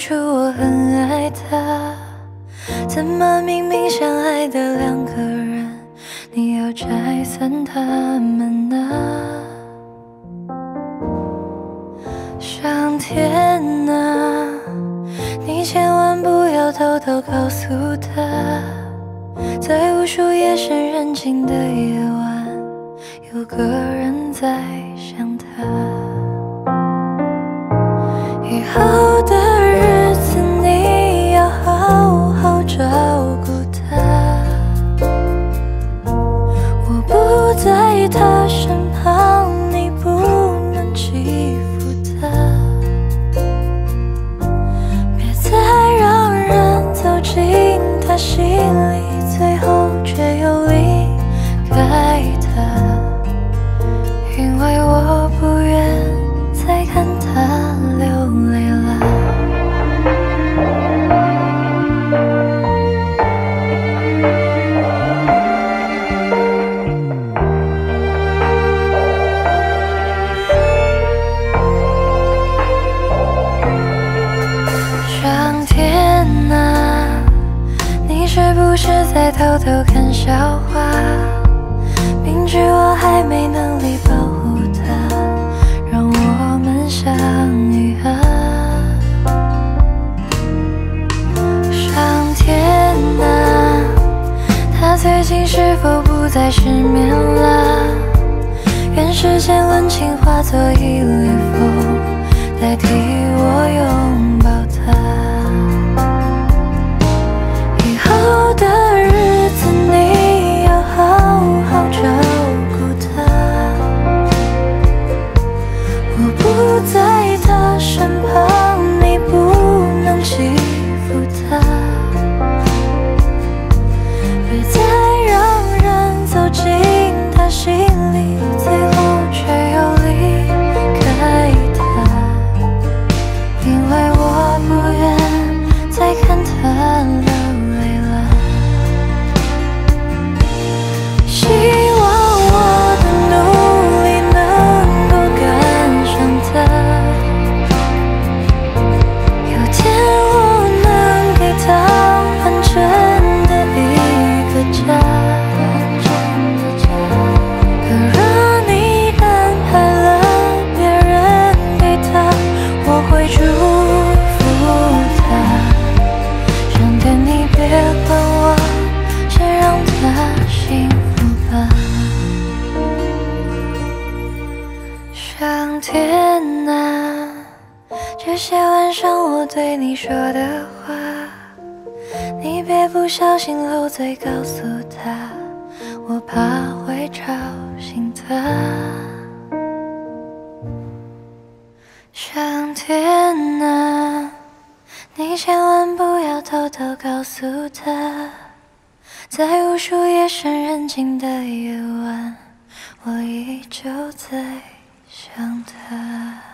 出我很爱他，怎么明明相爱的两个人，你要拆散他们呢？上天啊，你千万不要偷偷告诉他，在无数夜深人静的夜晚，有个人在想他。以后的日子你要好好照顾他，我不在他身旁，你不能欺负他，别再让人走进他心里，最后却又离开他，因为我不愿再看他流泪了。上天啊，你是不是在偷偷看笑话？明知我还没能力保护他，让我们相遇啊！上天啊，他最近是否不再失眠了？愿世间温情化作一缕风，代替我拥抱他。以后的日子你要好好照顾他，我不在他身旁，你不能欺负他，别再让人走进他心里，最后却又离开他，因为我不愿再看他流泪了。希望我的努力能够赶上他，有天我能给他完整的一个家。可若你安排了别人给他，我会祝福他。上天你别管我，先让他幸福吧。上天啊，这些晚上我对你说的话，你别不小心漏嘴告诉他，我怕会吵醒他。上天啊，你千万不要偷偷告诉他，在无数夜深人静的夜晚，我依旧在想他。